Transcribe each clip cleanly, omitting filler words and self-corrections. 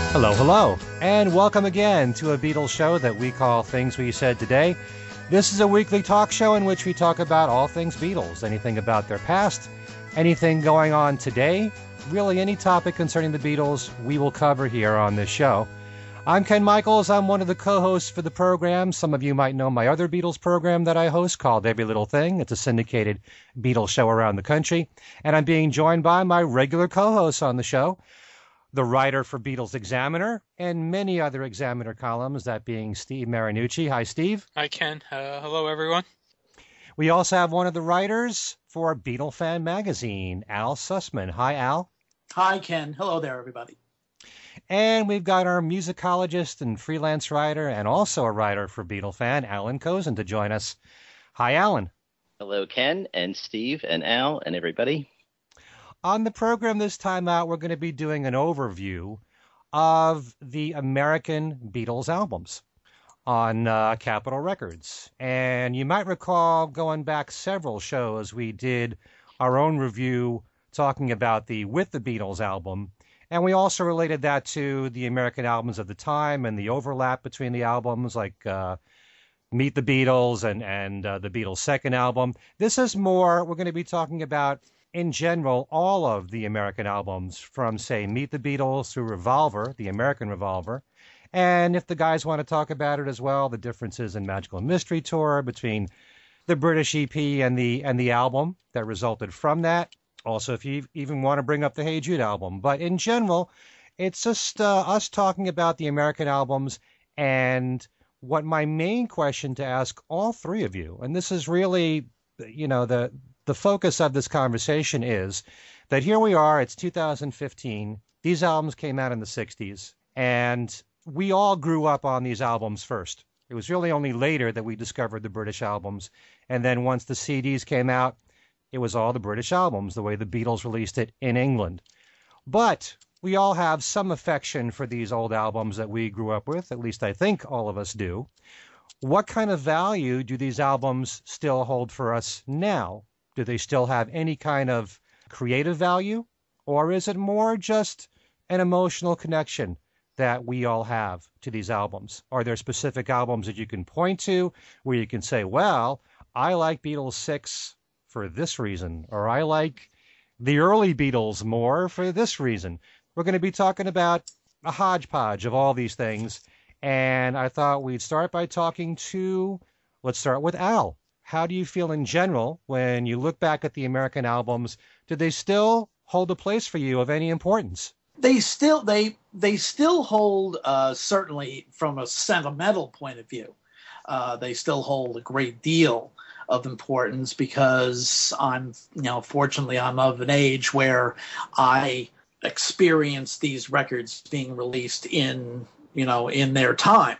Hello, hello, and welcome again to a Beatles show that we call Things We Said Today. This is a weekly talk show in which we talk about all things Beatles, anything about their past, anything going on today, really any topic concerning the Beatles we will cover here on this show. I'm Ken Michaels. I'm one of the co-hosts for the program. Some of you might know my other Beatles program that I host called Every Little Thing. It's a syndicated Beatles show around the country, and I'm being joined by my regular co-hosts on the show, the writer for Beatles Examiner and many other Examiner columns, that being Steve Marinucci. Hi, Steve. Hi, Ken. Hello, everyone. We also have one of the writers for Beatle Fan Magazine, Al Sussman. Hi, Al. Hi, Ken. Hello there, everybody. And we've got our musicologist and freelance writer and also a writer for Beatle Fan, Allan Kozin, to join us. Hi, Allan. Hello, Ken and Steve and Al and everybody. On the program this time out, we're going to be doing an overview of the American Beatles albums on Capitol Records. And you might recall going back several shows, we did our own review talking about the With the Beatles album. And we also related that to the American albums of the time and the overlap between the albums, like Meet the Beatles and the Beatles' second album. This is more, we're going to be talking about, in general, all of the American albums from, say, Meet the Beatles through Revolver, the American Revolver. And if the guys want to talk about it as well, the differences in Magical Mystery Tour between the British EP and the album that resulted from that. Also, if you even want to bring up the Hey Jude album. But in general, it's just us talking about the American albums and what my main question to ask all three of you, and this is really, the focus of this conversation is that here we are, it's 2015. These albums came out in the 60s, and we all grew up on these albums first. It was really only later that we discovered the British albums. And then once the CDs came out, it was all the British albums, the way the Beatles released it in England. But we all have some affection for these old albums that we grew up with. At least I think all of us do. What kind of value do these albums still hold for us now? Do they still have any kind of creative value? Or is it more just an emotional connection that we all have to these albums? Are there specific albums that you can point to where you can say, well, I like Beatles 6 for this reason, or I like the early Beatles more for this reason? We're going to be talking about a hodgepodge of all these things, and I thought we'd start by let's start with Al. How do you feel in general when you look back at the American albums? Do they still hold a place for you of any importance? They still hold, certainly from a sentimental point of view, they still hold a great deal of importance because fortunately I'm of an age where I experienced these records being released in their time.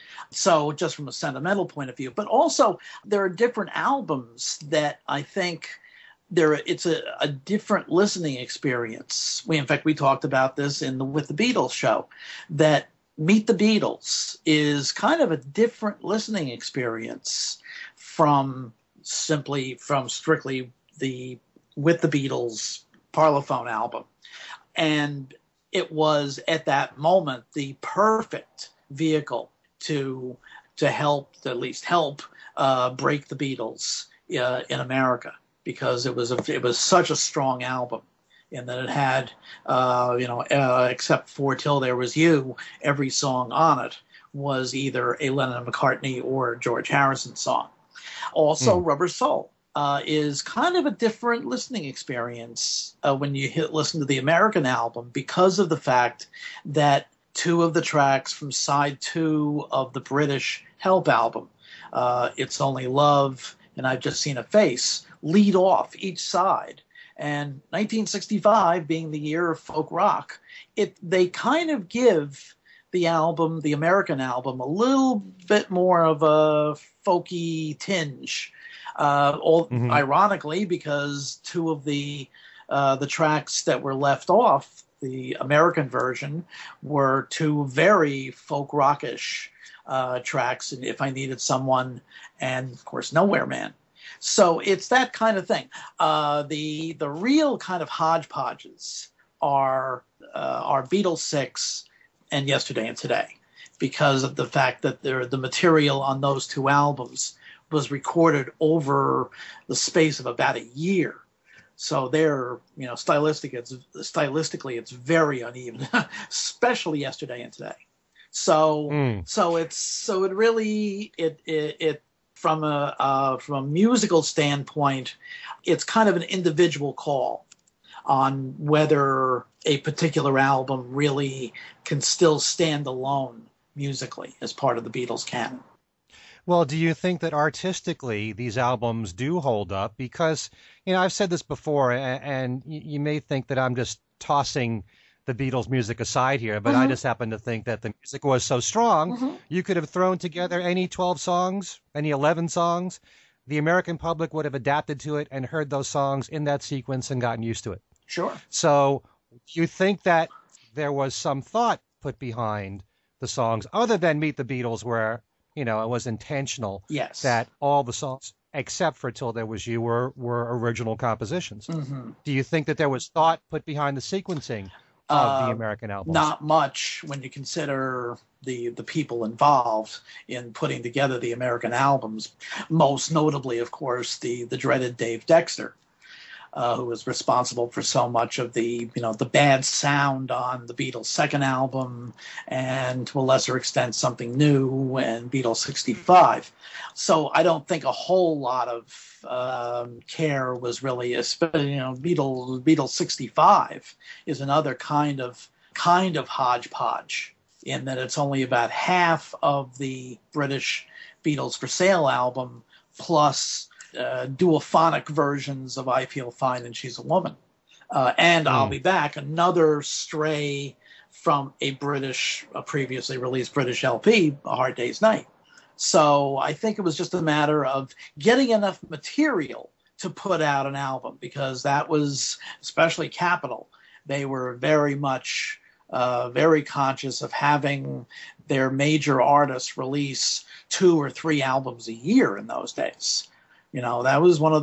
So just from a sentimental point of view, but also there are different albums that I think it's a different listening experience. In fact, we talked about this in the With the Beatles show, that Meet the Beatles is kind of a different listening experience from strictly the With the Beatles Parlophone album. And it was at that moment the perfect vehicle to at least help break the Beatles in America, because it was such a strong album, in that it had except for Till There Was You, every song on it was either a Lennon and McCartney or George Harrison song. Also, Rubber Soul is kind of a different listening experience when you listen to the American album, because of the fact that two of the tracks from side 2 of the British Help album, It's Only Love and I've Just Seen a Face, lead off each side. And 1965 being the year of folk rock, they kind of give the American album, a little bit more of a folky tinge. Ironically, because two of the tracks that were left off the American version were two very folk rockish tracks, and If I Needed Someone and, of course, Nowhere Man. So it's that kind of thing. The real kind of hodgepodges are Beatles 6, and Yesterday and Today, because of the fact that the material on those two albums was recorded over the space of about a year. So they're, stylistically, it's very uneven, especially Yesterday and Today. So it really from a musical standpoint, it's kind of an individual call on whether a particular album really can still stand alone musically as part of the Beatles canon. Well, do you think that artistically these albums do hold up? Because, I've said this before, and you may think that I'm just tossing the Beatles music aside here, but I just happen to think that the music was so strong, you could have thrown together any 12 songs, any 11 songs. The American public would have adapted to it and heard those songs in that sequence and gotten used to it. Sure. So do you think that there was some thought put behind the songs other than Meet the Beatles where, it was intentional Yes. that all the songs, except for Till There Was You, were original compositions? Do you think that there was thought put behind the sequencing of the American albums? Not much when you consider the people involved in putting together the American albums. Most notably, of course, the dreaded Dave Dexter, who was responsible for so much of the bad sound on the Beatles' second album, and to a lesser extent something new and Beatles 65. So I don't think a whole lot of care was really, Beatles 65 is another kind of hodgepodge, in that it's only about half of the British Beatles for Sale album plus duophonic versions of I Feel Fine and She's a Woman. And I'll Be Back, another stray from a previously released British LP, A Hard Day's Night. So I think it was just a matter of getting enough material to put out an album, because that was, especially Capitol, they were very much very conscious of having their major artists release 2 or 3 albums a year in those days. That was one of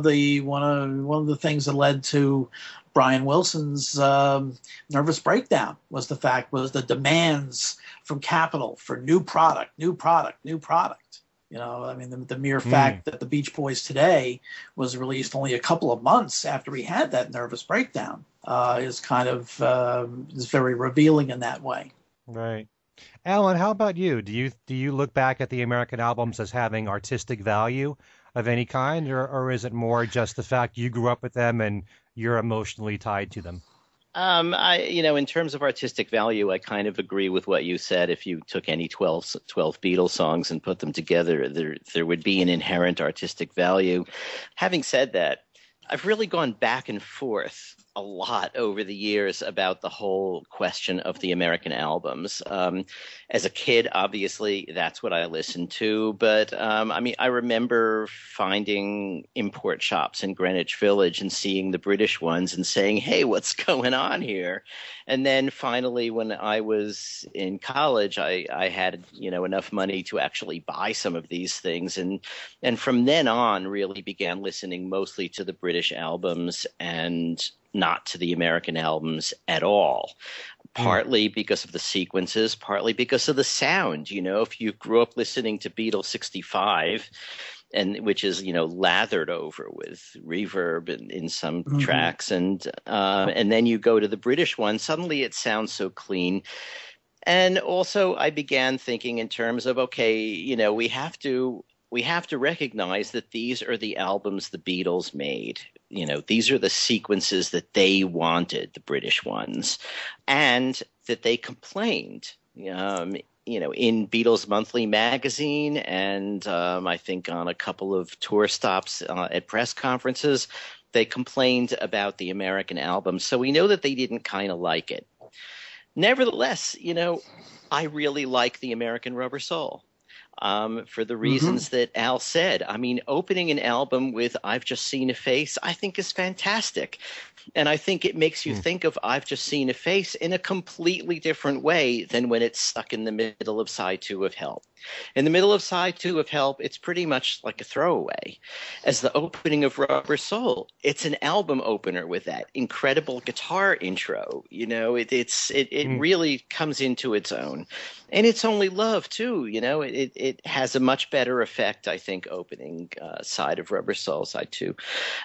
the things that led to Brian Wilson's nervous breakdown, was the demands from Capitol for new product. The mere fact that the Beach Boys Today was released only a couple of months after he had that nervous breakdown is kind of is very revealing in that way. Right. Allan, how about you? Do you look back at the American albums as having artistic value of any kind, or is it more just the fact you grew up with them and you're emotionally tied to them? In terms of artistic value, I kind of agree with what you said. If you took any 12 Beatles songs and put them together, there would be an inherent artistic value. Having said that, I've really gone back and forth a lot over the years about the whole question of the American albums. As a kid, obviously, that's what I listened to. But I remember finding import shops in Greenwich Village and seeing the British ones and saying, hey, what's going on here? And then finally, when I was in college, I had, enough money to actually buy some of these things. And from then on, really began listening mostly to the British albums and not to the American albums at all. Partly because of the sequences, partly because of the sound. If you grew up listening to Beatles 65, which is lathered over with reverb in some tracks, and then you go to the British one, suddenly it sounds so clean. And also, I began thinking in terms of, okay, we have to recognize that these are the albums the Beatles made. These are the sequences that they wanted, the British ones, and that they complained, in Beatles Monthly magazine, and I think on a couple of tour stops at press conferences, they complained about the American album. So we know that they didn't kind of like it. Nevertheless, I really like the American Rubber Soul. for the reasons that Al said. I mean, opening an album with I've Just Seen a Face, I think is fantastic. And I think it makes you think of I've Just Seen a Face in a completely different way than when it's stuck in the middle of side 2 of Help. In the middle of side 2 of Help, it's pretty much like a throwaway. As the opening of Rubber Soul, it's an album opener with that incredible guitar intro. You know, it really comes into its own. And It's Only Love, too. You know, it has a much better effect, I think, opening side of Rubber Soul, side 2.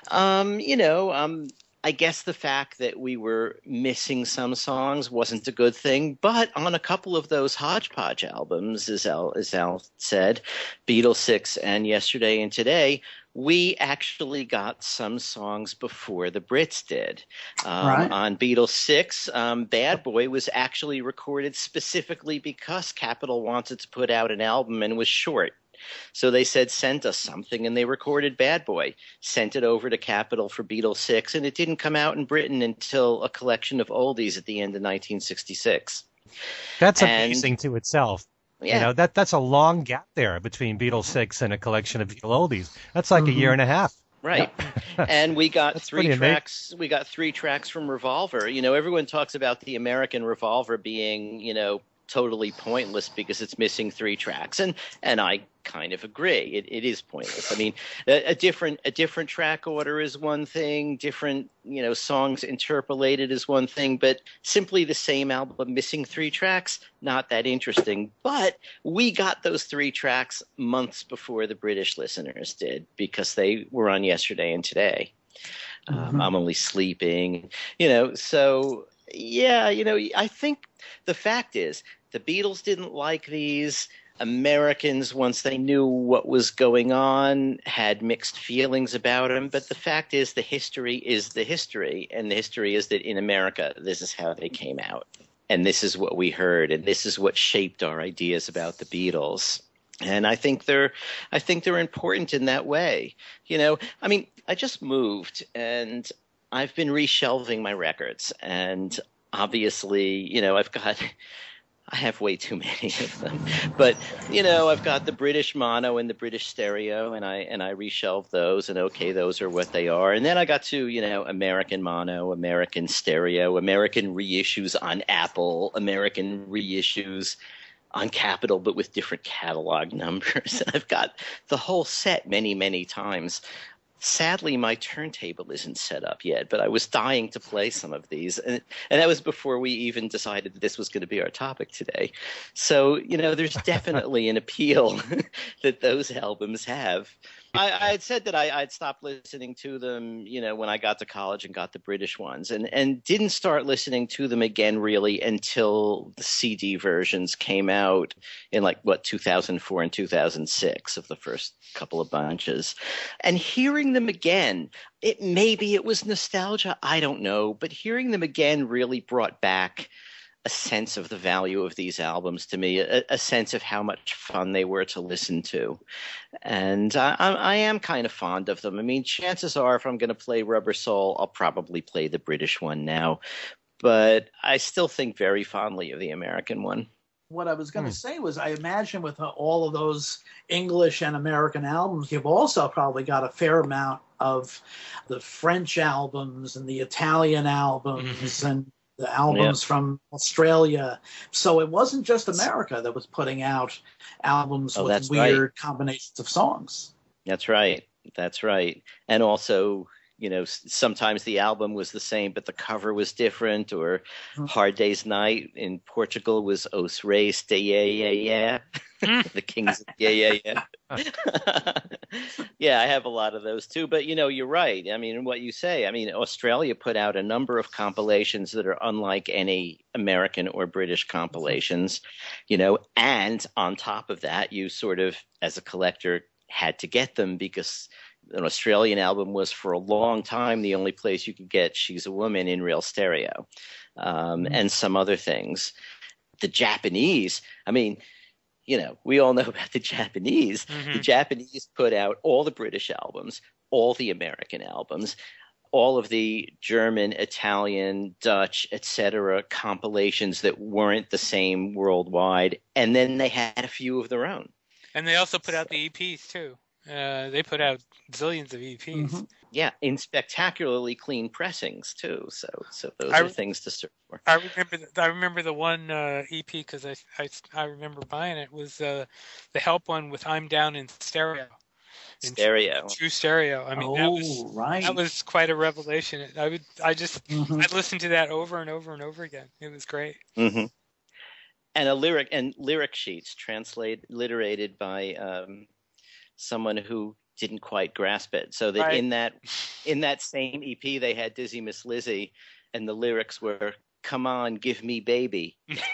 I guess the fact that we were missing some songs wasn't a good thing, but on a couple of those hodgepodge albums, as Al said, Beatles 6 and Yesterday and Today, we actually got some songs before the Brits did. Right. On Beatles 6, Bad Boy was actually recorded specifically because Capitol wanted to put out an album and was short. So they said, send us something, and they recorded Bad Boy, sent it over to Capitol for Beatles 6, and it didn't come out in Britain until a collection of oldies at the end of 1966. That's amazing to itself. Yeah. You know, that's a long gap there between Beatles 6 and a collection of Beatles oldies. That's like a year and a half. Right. And we got three pretty tracks. We got 3 tracks from Revolver. You know, everyone talks about the American Revolver being, you know, totally pointless because it's missing 3 tracks, and I kind of agree. It is pointless. I mean, a different track order is one thing, different, you know, songs interpolated is one thing, but simply the same album missing 3 tracks, not that interesting. But we got those 3 tracks months before the British listeners did because they were on Yesterday and Today. I'm Only Sleeping, you know. So yeah, you know, I think the fact is the Beatles didn't like these. Americans, once they knew what was going on, had mixed feelings about them. But the fact is the history is the history. And the history is that in America, this is how they came out. And this is what we heard. And this is what shaped our ideas about the Beatles. And I think they're important in that way. You know, I mean, I just moved and I've been reshelving my records. And obviously, you know, I have way too many of them, but you know, I've got the British mono and the British stereo, and I reshelved those, and okay, those are what they are. And then I got to, you know, American mono, American stereo, American reissues on Apple, American reissues on Capitol, but with different catalog numbers. And I've got the whole set many, many times. Sadly, my turntable isn't set up yet, but I was dying to play some of these. And that was before we even decided that this was going to be our topic today. So, you know, there's definitely an appeal that those albums have. I had said that I'd stopped listening to them, you know, when I got to college and got the British ones, and didn't start listening to them again really until the CD versions came out in 2004 and 2006 of the first couple of bunches. And hearing them again, maybe it was nostalgia, I don't know, but hearing them again really brought back a sense of the value of these albums to me, a sense of how much fun they were to listen to. And I am kind of fond of them. I mean, chances are if I'm going to play Rubber Soul, I'll probably play the British one now. But I still think very fondly of the American one. What I was going to say was I imagine with all of those English and American albums, you've also probably got a fair amount of the French albums and the Italian albums and the albums from Australia. So it wasn't just America that was putting out albums with weird combinations of songs. That's right. That's right. And also, you know, sometimes the album was the same, but the cover was different, or Hard Day's Night in Portugal was Os Reis de Yeah. The Kings of Yeah. Yeah, I have a lot of those too. But, you know, you're right. I mean, what you say, I mean, Australia put out a number of compilations that are unlike any American or British compilations, you know, and on top of that, you sort of, as a collector, had to get them because an Australian album was for a long time the only place you could get She's a Woman in real stereo, and some other things. The Japanese, I mean, you know, we all know about the Japanese. The Japanese put out all the British albums, all the American albums, all of the German, Italian, Dutch, etc. compilations that weren't the same worldwide, and then they had a few of their own. And they also put out the EPs too. They put out zillions of EPs. Mm-hmm. Yeah, in spectacularly clean pressings too. So those I- are things to search for. I remember the one EP because I remember buying it was the Help one with I'm Down in Stereo. In Stereo. true stereo. I mean, right. that was quite a revelation. I Mm-hmm. listened to that over and over and over again. It was great. Mm-hmm. And lyric sheets literated by someone who didn't quite grasp it. So that Right. in that same EP, they had Dizzy Miss Lizzy, and the lyrics were "Come on, give me baby."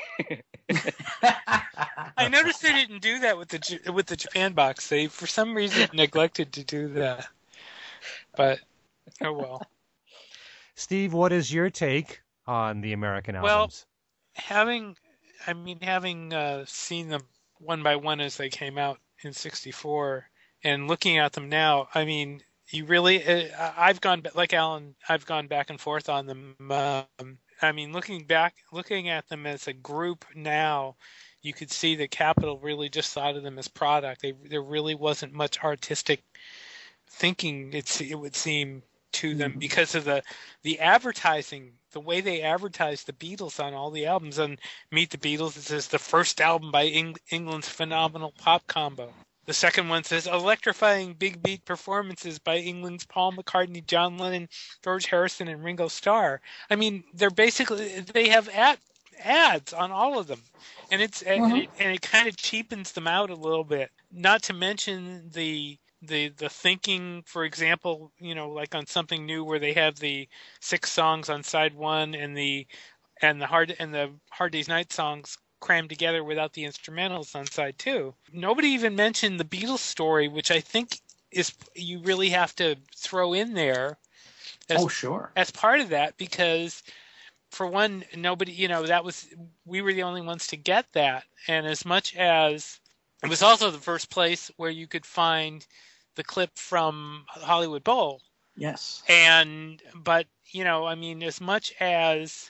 I noticed they didn't do that with the Japan box. They for some reason neglected to do that. But oh well. Steve, what is your take on the American Well, albums? having seen them one by one as they came out in '64 and looking at them now, I mean, you really, I've gone like Allan, I've gone back and forth on them. I mean, looking at them as a group now, you could see that Capitol really just thought of them as product. There really wasn't much artistic thinking. It would seem to them Mm-hmm. because of the advertising, the way they advertised the Beatles on all the albums. On Meet the Beatles, it says the first album by England's phenomenal pop combo. The second one says electrifying big beat performances by England's Paul McCartney, John Lennon, George Harrison, and Ringo Starr. I mean, they have ads on all of them, and it kind of cheapens them out a little bit. Not to mention the thinking, for example, like on Something New, where they have the 6 songs on side one and the Hard Day's Night songs crammed together without the instrumentals on side 2. Nobody even mentioned the Beatles story, which I think is you really have to throw in there Sure. as part of that, because for one, nobody, we were the only ones to get that. And as much as it was also the first place where you could find the clip from Hollywood Bowl. Yes. But I mean, as much as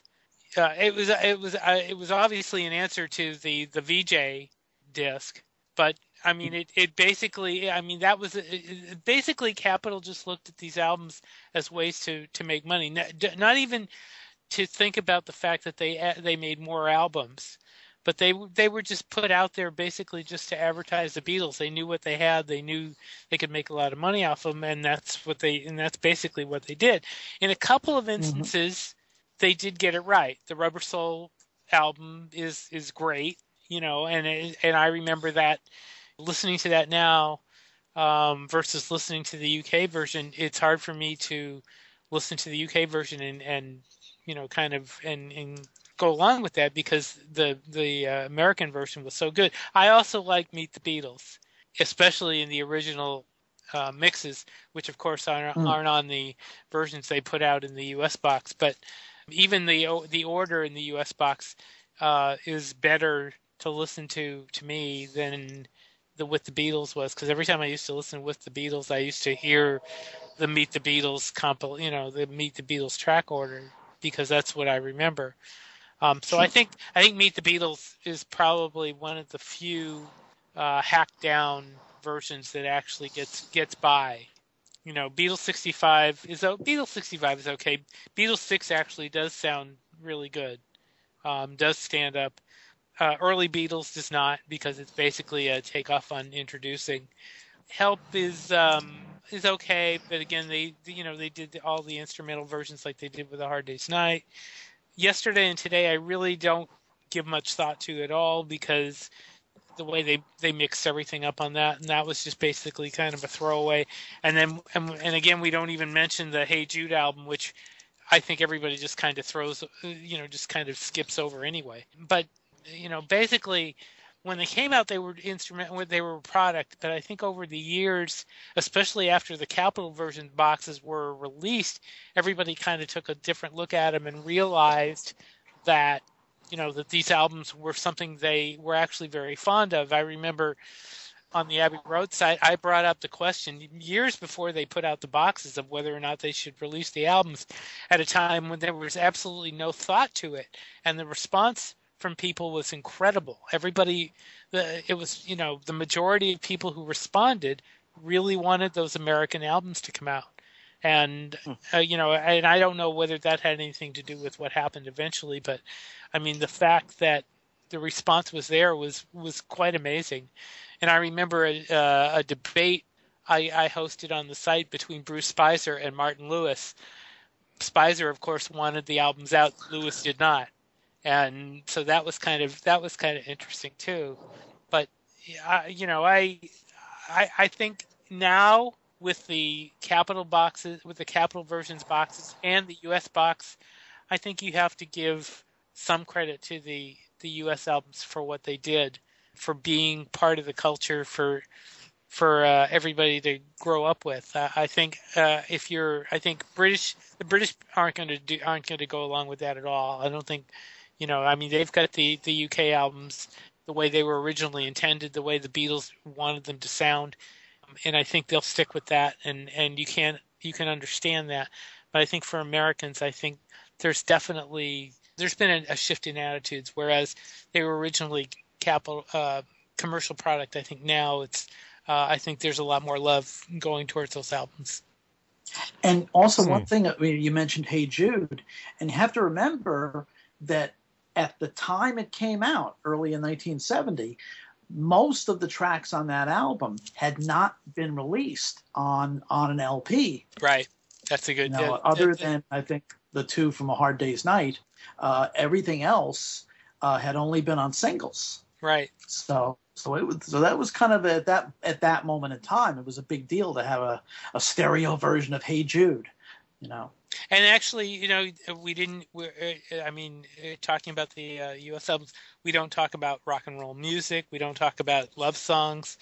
it was obviously an answer to the VJ disc, but I mean, it basically, I mean, that was basically Capitol just looked at these albums as ways to make money, not even to think about the fact that they made more albums. But they were just put out there basically just to advertise the Beatles. They knew what they had. They knew they could make a lot of money off them, and that's basically what they did. In a couple of instances, they did get it right. The Rubber Soul album is great, and I remember that listening to that now versus listening to the UK version. It's hard for me to listen to the UK version and kind of and go along with that because the American version was so good. I also like Meet the Beatles, especially in the original mixes, which of course aren't on the versions they put out in the US box. But even the order in the US box is better to listen to me than the With the Beatles was, because every time I used to listen with the Beatles, I used to hear the Meet the Beatles the Meet the Beatles track order, because that's what I remember. So I think Meet the Beatles is probably one of the few hacked down versions that actually gets by. Beatles 65 is okay. Beatles 6 actually does sound really good. Does stand up. Early Beatles does not, because it's basically a takeoff on Introducing. Help is okay, but again they did all the instrumental versions like they did with A Hard Day's Night. Yesterday and Today I really don't give much thought to at all, because the way they mixed everything up on that, and that was just basically kind of a throwaway. And again, we don't even mention the Hey Jude album, which I think everybody just kind of just kind of skips over anyway. But basically when they came out, they were a product, but I think over the years, especially after the Capitol version boxes were released, everybody kind of took a different look at them and realized that that these albums were something they were actually very fond of. I remember on the Abbey Road site, I brought up the question years before they put out the boxes of whether or not they should release the albums at a time when there was absolutely no thought to it. And the response from people was incredible. Everybody, it was, the majority of people who responded really wanted those American albums to come out. And, and I don't know whether that had anything to do with what happened eventually, but I mean, the fact that the response was there was quite amazing. And I remember a debate I hosted on the site between Bruce Spicer and Martin Lewis. Spicer, of course, wanted the albums out. Lewis did not. And so that was kind of interesting too. But I think now with the Capitol boxes, with the Capitol versions boxes and the US box, I think you have to give some credit to the US albums for what they did, for being part of the culture, for everybody to grow up with. I think the British aren't going to go along with that at all. I don't think. They've got the UK albums the way they were originally intended, the way the Beatles wanted them to sound, and I think they'll stick with that. And you can understand that. But I think for Americans, I think there's been a shift in attitudes. Whereas they were originally commercial product, I think now it's I think there's a lot more love going towards those albums. And also one thing, you mentioned Hey Jude, and you have to remember that at the time it came out, early in 1970, most of the tracks on that album had not been released on an LP. Right. That's a good. Other than I think the two from A Hard Day's Night, everything else had only been on singles. Right. So that was kind of at that moment in time, it was a big deal to have a stereo version of Hey Jude. And actually, we didn't. Talking about the U.S. albums, we don't talk about rock and roll music. We don't talk about love songs.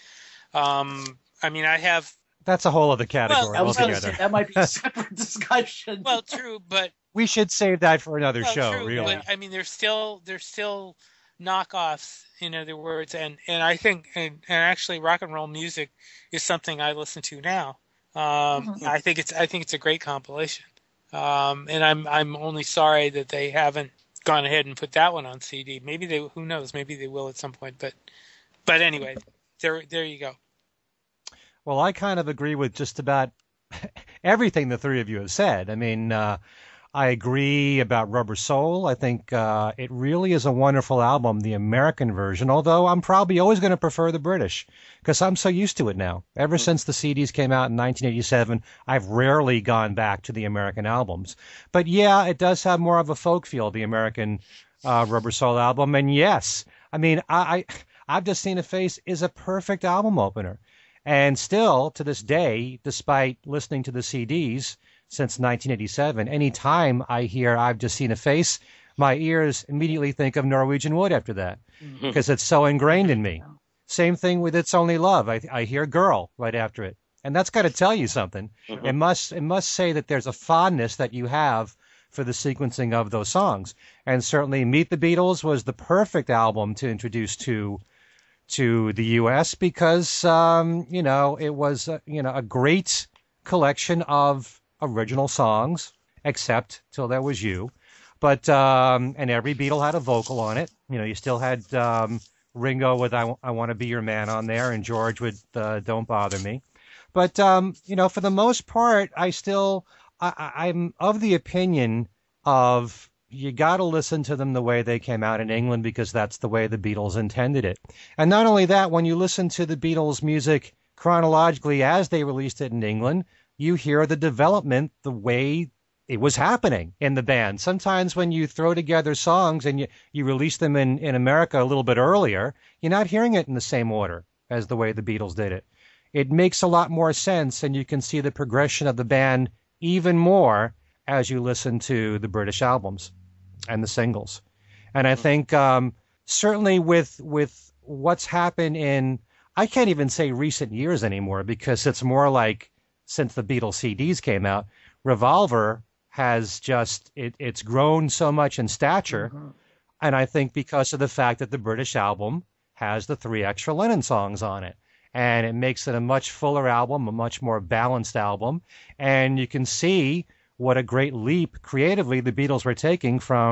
I have. That's a whole other category altogether. That might be a separate discussion. Well, true, but we should save that for another show. True, really, but, there's still knockoffs. In other words, and I think and actually, rock and roll music is something I listen to now. I think it's a great compilation. And I'm only sorry that they haven't gone ahead and put that one on CD. Maybe who knows? Maybe they will at some point. But anyway, there you go. Well, I kind of agree with just about everything the three of you have said. I agree about Rubber Soul. I think it really is a wonderful album, the American version, although I'm probably always going to prefer the British because I'm so used to it now. Ever since the CDs came out in 1987, I've rarely gone back to the American albums. But yeah, it does have more of a folk feel, the American Rubber Soul album. And yes, I've Just Seen a Face is a perfect album opener. And still, to this day, despite listening to the CDs, since 1987, any time I hear I've Just Seen a Face, my ears immediately think of Norwegian Wood after that because it's so ingrained in me. Same thing with It's Only Love. I hear Girl right after it. And that's got to tell you something. It must say that there's a fondness that you have for the sequencing of those songs. And certainly Meet the Beatles was the perfect album to introduce to the U.S. because, it was, a great collection of original songs, except Till There Was You. But, and every Beatle had a vocal on it. You still had Ringo with I Want to Be Your Man on there, and George with Don't Bother Me. But, for the most part, I'm of the opinion of you got to listen to them the way they came out in England because that's the way the Beatles intended it. And not only that, when you listen to the Beatles music chronologically as they released it in England, you hear the development the way it was happening in the band. Sometimes when you throw together songs and you release them in America a little bit earlier, you're not hearing it in the same order as the way the Beatles did it. It makes a lot more sense, and you can see the progression of the band even more as you listen to the British albums and the singles. And I think certainly with what's happened in, I can't even say recent years anymore because it's more like since the Beatles CDs came out, Revolver has just, it's grown so much in stature. And I think because of the fact that the British album has the 3 extra Lennon songs on it. And it makes it a much fuller album, a much more balanced album. And you can see what a great leap creatively the Beatles were taking from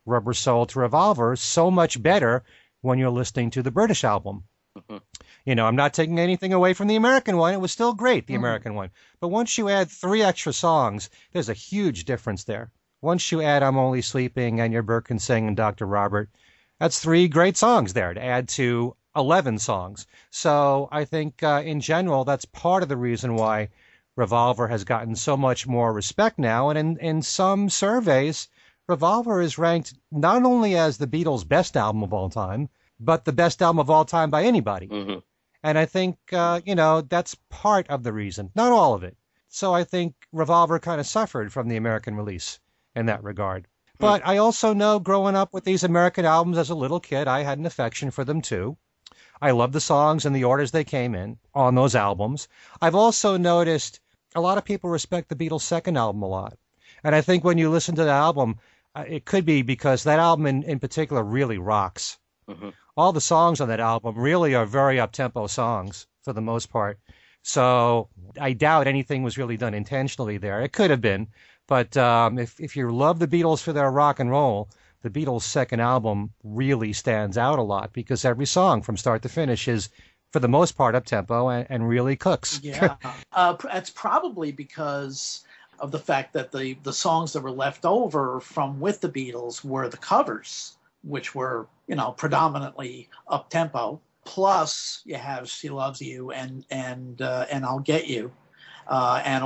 Rubber Soul to Revolver so much better when you're listening to the British album. Mhm. I'm not taking anything away from the American one. It was still great, the Mhm. American one. But once you add 3 extra songs, there's a huge difference there. Once you add I'm Only Sleeping and Your Birkin Sing and Dr. Robert, that's 3 great songs there to add to 11 songs. So I think in general, that's part of the reason why Revolver has gotten so much more respect now. And in some surveys, Revolver is ranked not only as the Beatles' best album of all time, but the best album of all time by anybody. Mhm. And I think, that's part of the reason, not all of it. So I think Revolver kind of suffered from the American release in that regard. But I also know growing up with these American albums as a little kid, I had an affection for them too. I love the songs and the orders they came in on those albums. I've also noticed a lot of people respect the Beatles' second album a lot. And I think when you listen to the album, it could be because that album in particular really rocks. Mhm. All the songs on that album really are very up-tempo songs for the most part. So I doubt anything was really done intentionally there. It could have been. But if you love the Beatles for their rock and roll, the Beatles' second album really stands out a lot because every song from start to finish is, for the most part, up-tempo and really cooks. Yeah, that's probably because of the fact that the songs that were left over from with the Beatles were the covers, which were predominantly up tempo. Plus, you have "She Loves You" and "I'll Get You," and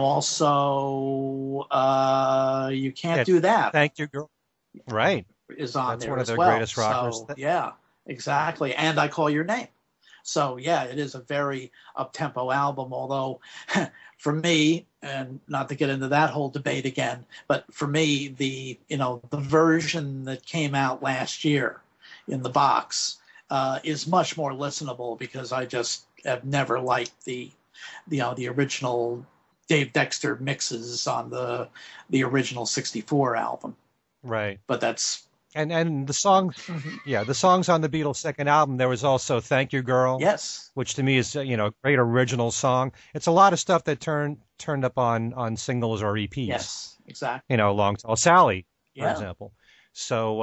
also "You Can't Yeah, Do That." Thank You, Girl. Right. Is on That's there one of as their well. greatest rockers. So, yeah, exactly. And "I Call Your Name." So yeah, it is a very up-tempo album, although for me, and not to get into that whole debate again, but for me, the version that came out last year in the box is much more listenable because I just have never liked the original Dave Dexter mixes on the original '64 album. Right. But that's And the song, yeah, the songs on the Beatles' second album, there was also "Thank You, Girl," yes, which to me is a great original song. It's a lot of stuff that turned up on singles or EPs. yes, exactly. Long Tall Sally, for Yeah. example. So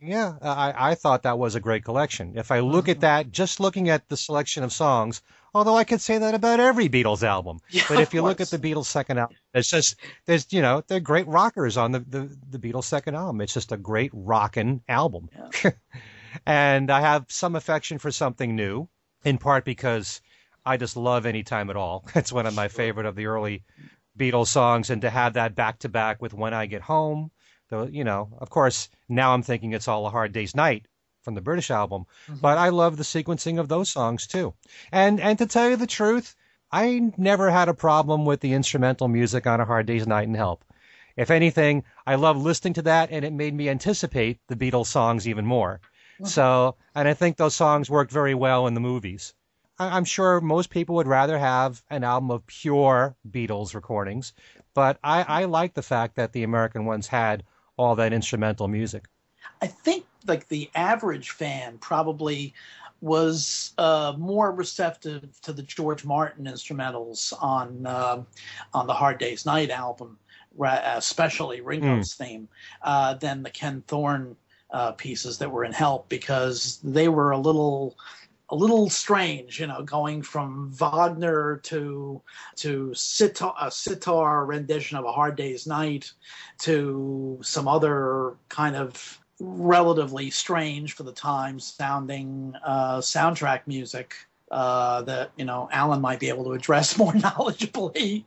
I thought that was a great collection. If I look at that, just looking at the selection of songs, although I could say that about every Beatles album. Yeah, But if you of look at course. the Beatles' second album, there's they're great rockers on the Beatles' second album. It's just a great rockin' album. Yeah. And I have some affection for something new, in part because I just love Any Time at All. It's one of my favorite of the early Beatles songs, and to have that back to back with When I Get Home, of course, now I'm thinking it's All a Hard Day's Night from the British album, but I love the sequencing of those songs too. And to tell you the truth, I never had a problem with the instrumental music on A Hard Day's Night and Help. If anything, I love listening to that, and it made me anticipate the Beatles songs even more. So, and I think those songs worked very well in the movies. I'm sure most people would rather have an album of pure Beatles recordings, but I like the fact that the American ones had all that instrumental music. I think like the average fan probably was more receptive to the George Martin instrumentals on the Hard Day's Night album, especially Ringo's theme, than the Ken Thorne pieces that were in Help, because they were a little strange, going from Wagner to a sitar rendition of A Hard Day's Night to some other kind of relatively strange for the time sounding soundtrack music that Allan might be able to address more knowledgeably.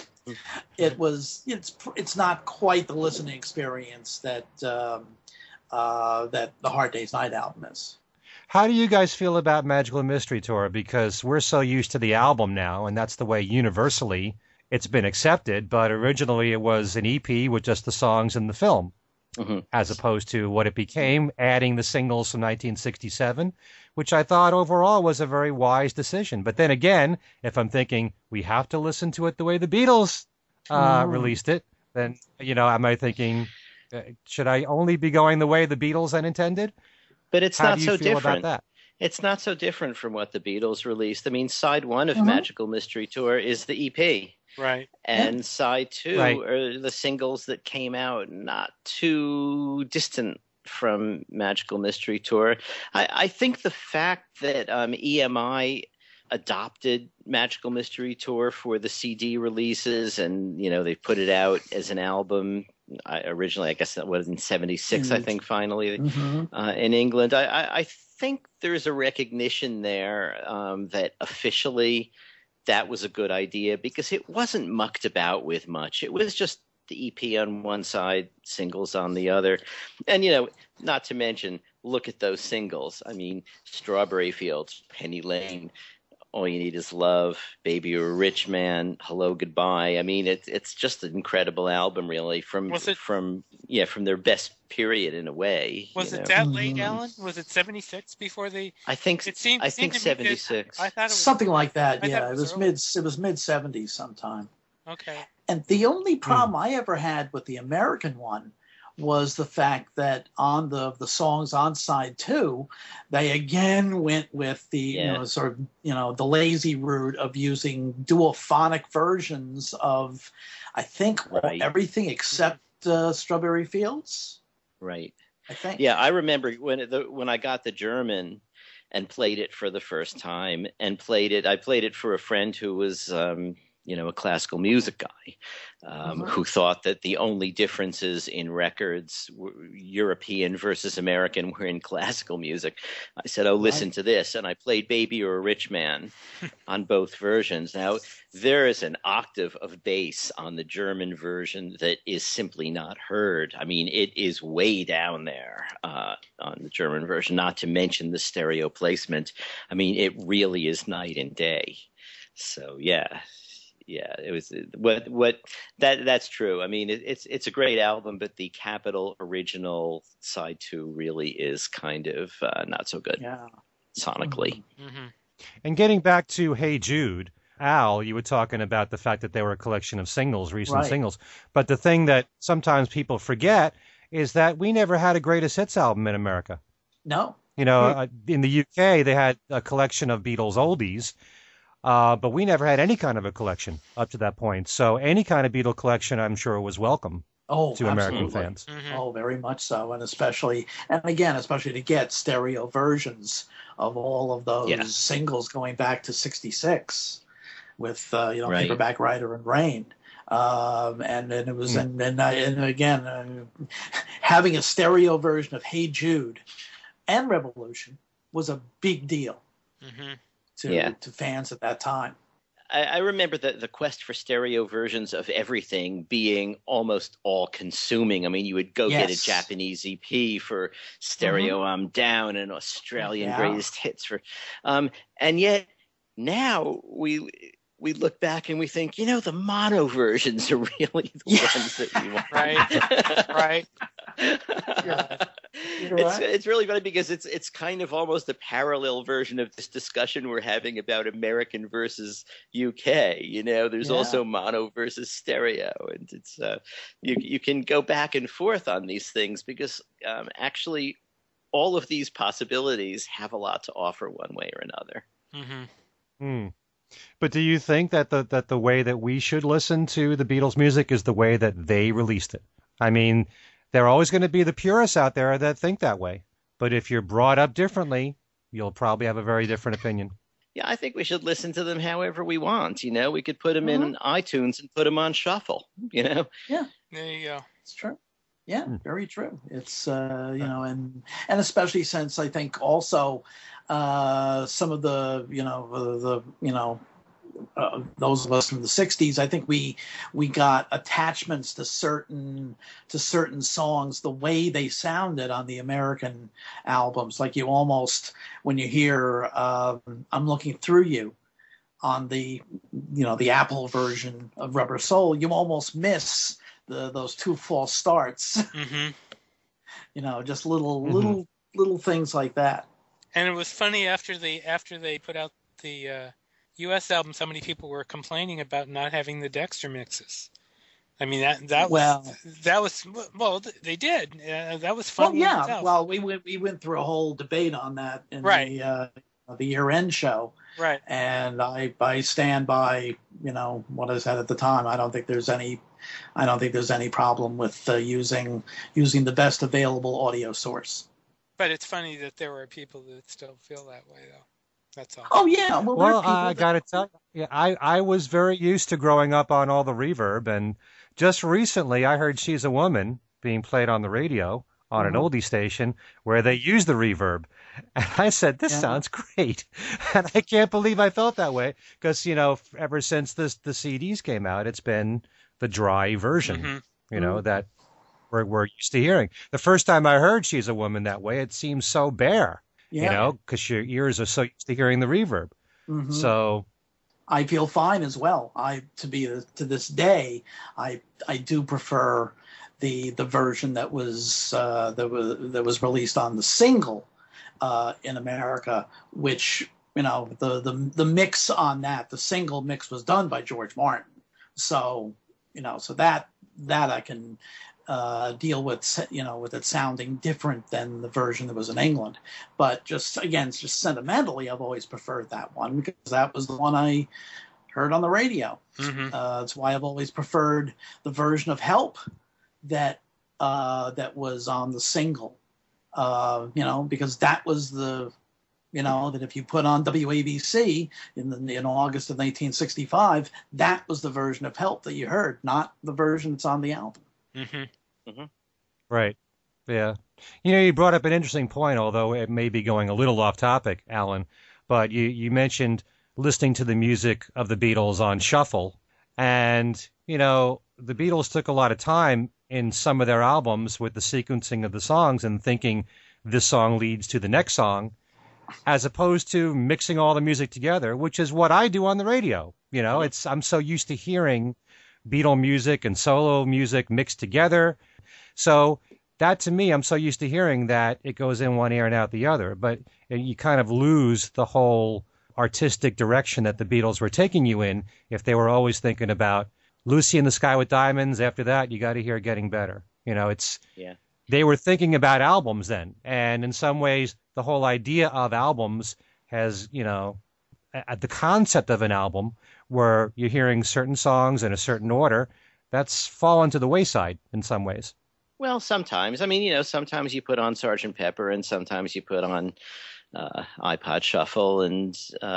It's not quite the listening experience that the Hard Day's Night album is. How do you guys feel about Magical Mystery Tour? Because we're so used to the album now, and that's the way universally it's been accepted. But originally it was an EP with just the songs in the film, as opposed to what it became, adding the singles from 1967, which I thought overall was a very wise decision. But then again, if I'm thinking we have to listen to it the way the Beatles released it, then, am I thinking, should I only be going the way the Beatles had intended? But it's How not do you so feel different. about that? It's not so different from what the Beatles released. I mean, side one of Magical Mystery Tour is the EP. Right. And side two Right. are the singles that came out not too distant from Magical Mystery Tour. I think the fact that EMI adopted Magical Mystery Tour for the CD releases, and they put it out as an album. Originally, I guess that was in '76. I think finally in England. I think there's a recognition there that officially that was a good idea, because it wasn't mucked about with much. It was just the EP on one side, singles on the other, and not to mention, look at those singles. I mean, Strawberry Fields, Penny Lane, All You Need Is Love, Baby You're a Rich Man, Hello Goodbye. I mean, it's just an incredible album, really, from their best period in a way. Was it that late, Allan? Was it '76 before they? I think 76. I thought it was something like that. Yeah, it was early. mid '70s sometime. Okay. And the only problem I ever had with the American one was the fact that on the songs on side 2, they again went with the the lazy route of using duophonic versions of, I think, everything except Strawberry Fields. Right. I think. Yeah, I remember when I got the German and played it for the first time, and I played it for a friend who was a classical music guy, who thought that the only differences in records, European versus American, were in classical music. I said, "Oh, listen to this," and I played "Baby You're a Rich Man" on both versions. Now, there is an octave of bass on the German version that is simply not heard. I mean, it is way down there on the German version. Not to mention the stereo placement. I mean, it really is night and day. So, yeah. Yeah, it was that's true. I mean, it's a great album, but the Capitol original side 2 really is kind of not so good sonically. Mm-hmm. And getting back to Hey Jude, Al, you were talking about the fact that they were a collection of singles, recent singles. But the thing that sometimes people forget is that we never had a greatest hits album in America. No. In the UK, they had a collection of Beatles oldies. But we never had any kind of a collection up to that point. So any kind of Beatle collection, I'm sure, was welcome to American fans. Mm-hmm. Oh, very much so. And especially to get stereo versions of all of those singles going back to '66 with, Paperback Writer and Rain. And it was, and again, having a stereo version of Hey Jude and Revolution was a big deal. Mm-hmm. To fans at that time. I remember the quest for stereo versions of everything being almost all-consuming. I mean, you would go get a Japanese EP for Stereo I'm Down, and Australian Greatest Hits for... and yet, now we look back and we think, the mono versions are really the ones that we want. Right. It's really funny, because it's kind of almost a parallel version of this discussion we're having about American versus UK. There's also mono versus stereo, and it's you can go back and forth on these things, because actually all of these possibilities have a lot to offer one way or another. Mm-hmm. But do you think that the way that we should listen to the Beatles music is the way that they released it? I mean, there are always going to be the purists out there that think that way. But if you're brought up differently, you'll probably have a very different opinion. Yeah, I think we should listen to them however we want. We could put them in iTunes and put them on shuffle. Yeah, there you go. It's true. Yeah, very true. It's and especially since I think also some of the those of us from the '60s, I think we got attachments to certain songs, the way they sounded on the American albums. Like you almost, when you hear "I'm Looking Through You" on the Apple version of Rubber Soul, you almost miss those two false starts. Mm-hmm. Just little things like that. And it was funny after they put out the U.S. album, so many people were complaining about not having the Dexter mixes. I mean, that was they did. That was fun. Well, yeah. Well, we went through a whole debate on that in the year-end show. Right. And I stand by what I said at the time. I don't think there's any problem with using the best available audio source. But it's funny that there are people that still feel that way, though. That's all. Oh yeah, well, Well, I got to tell you, I was very used to growing up on all the reverb, and just recently I heard She's a Woman being played on the radio on an oldie station where they use the reverb. And I said, this sounds great. And I can't believe I felt that way because, ever since the CDs came out, it's been the dry version, that we're used to hearing. The first time I heard She's a Woman that way, it seemed so bare, because your ears are so used to hearing the reverb. Mm-hmm. So I feel fine as well. To this day, I do prefer the version that was released on the single in America, which the mix on that, the single mix was done by George Martin. So that I can deal with, with it sounding different than the version that was in England. But just sentimentally, I've always preferred that one because that was the one I heard on the radio. Mm-hmm. That's why I've always preferred the version of Help that was on the single. Because that was that if you put on WABC in August of 1965, that was the version of Help that you heard, not the version that's on the album. Mm-hmm. Mm-hmm. Right. Yeah. You brought up an interesting point, although it may be going a little off topic, Alan, but you mentioned listening to the music of the Beatles on shuffle. And, the Beatles took a lot of time in some of their albums with the sequencing of the songs and thinking this song leads to the next song, as opposed to mixing all the music together, which is what I do on the radio. I'm so used to hearing Beatle music and solo music mixed together. So that to me, I'm so used to hearing that it goes in one ear and out the other. But you kind of lose the whole artistic direction that the Beatles were taking you in if they were always thinking about Lucy in the Sky with Diamonds. After that, you got to hear Getting Better. They were thinking about albums then. And in some ways, the whole idea of albums has, the concept of an album where you're hearing certain songs in a certain order, that's fallen to the wayside in some ways. Well, sometimes. I mean, sometimes you put on Sgt. Pepper and sometimes you put on iPod Shuffle. And,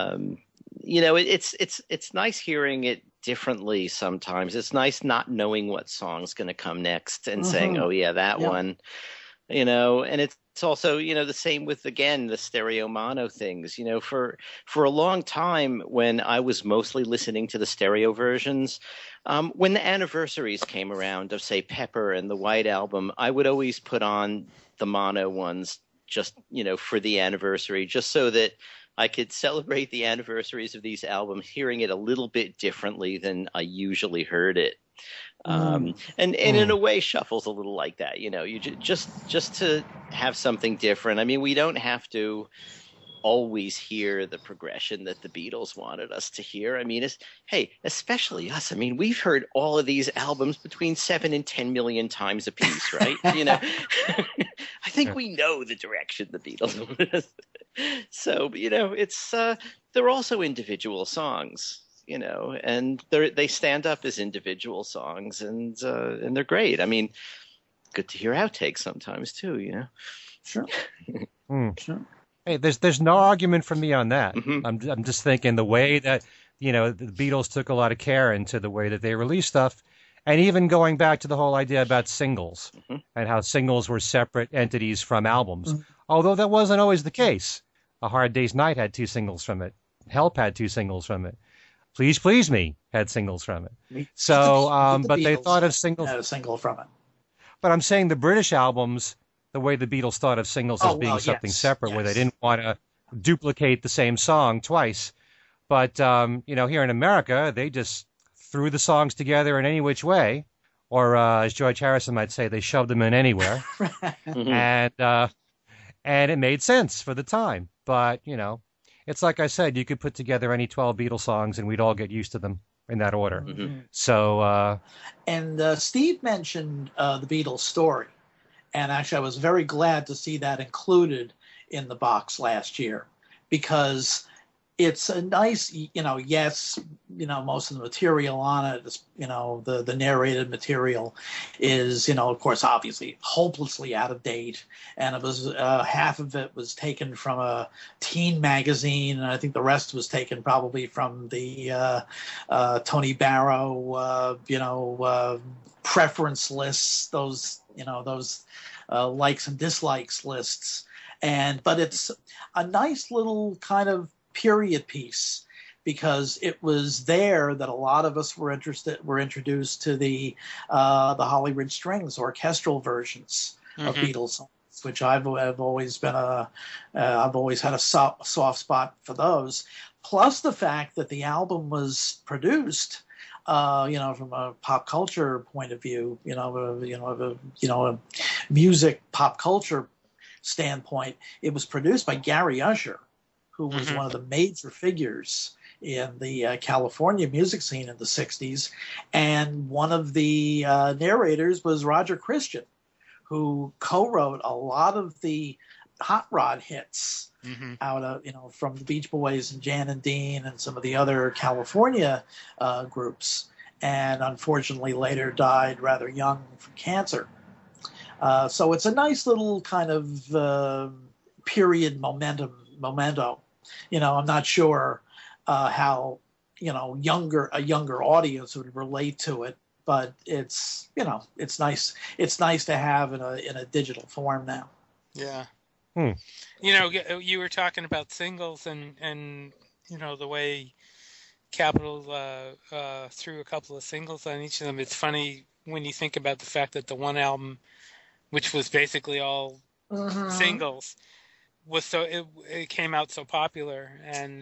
it's nice hearing it differently sometimes. It's nice not knowing what song's going to come next and saying, oh, yeah, that one, and it's also, the same with, again, the stereo mono things. For a long time when I was mostly listening to the stereo versions, when the anniversaries came around of, say, Pepper and the White Album, I would always put on the mono ones just, for the anniversary, just so that I could celebrate the anniversaries of these albums, hearing it a little bit differently than I usually heard it. And in a way, Shuffle's a little like that. You just to have something different. I mean, we don't have to always hear the progression that the Beatles wanted us to hear. I mean, especially us. I mean, we've heard all of these albums between 7 and 10 million times a piece, right? I think we know the direction the Beatles wanted us. So, it's they're also individual songs, and they stand up as individual songs, and they're great. I mean, good to hear outtakes sometimes too, Sure. Sure. Hey, there's no argument from me on that. Mm-hmm. I'm just thinking the way that, the Beatles took a lot of care into the way that they released stuff, and even going back to the whole idea about singles and how singles were separate entities from albums, although that wasn't always the case. A Hard Day's Night had 2 singles from it. Help had 2 singles from it. Please Please Me had singles from it. So, but they thought of singles. Had a single from it. But I'm saying the British albums, the way the Beatles thought of singles as being something separate, where they didn't want to duplicate the same song twice. But, here in America, they just threw the songs together in any which way, or as George Harrison might say, they shoved them in anywhere. And it made sense for the time. But, it's like I said, you could put together any 12 Beatles songs and we'd all get used to them in that order. Mm-hmm. So, and Steve mentioned the Beatles story. And actually, I was very glad to see that included in the box last year, because it's a nice, yes, most of the material on it is, the narrated material is, of course, obviously hopelessly out of date. And it was, half of it was taken from a teen magazine. And I think the rest was taken probably from the Tony Barrow, preference lists, those likes and dislikes lists. But it's a nice little kind of period piece, because it was there that a lot of us were introduced to the Holly Ridge Strings orchestral versions of Beatles songs, which I've always been I've always had a soft spot for those. Plus the fact that the album was produced, from a pop culture point of view, a music pop culture standpoint, it was produced by Gary Usher, who was one of the major figures in the California music scene in the 60s. And one of the narrators was Roger Christian, who co-wrote a lot of the hot rod hits out of, from the Beach Boys and Jan and Dean and some of the other California groups. And unfortunately later died rather young from cancer. So it's a nice little kind of period memento. I'm not sure how a younger audience would relate to it, but it's it's nice. It's nice to have in a digital form now. Yeah. You were talking about singles and the way Capitol threw a couple of singles on each of them. It's funny when you think about the fact that the one album, which was basically all singles, was it came out so popular, and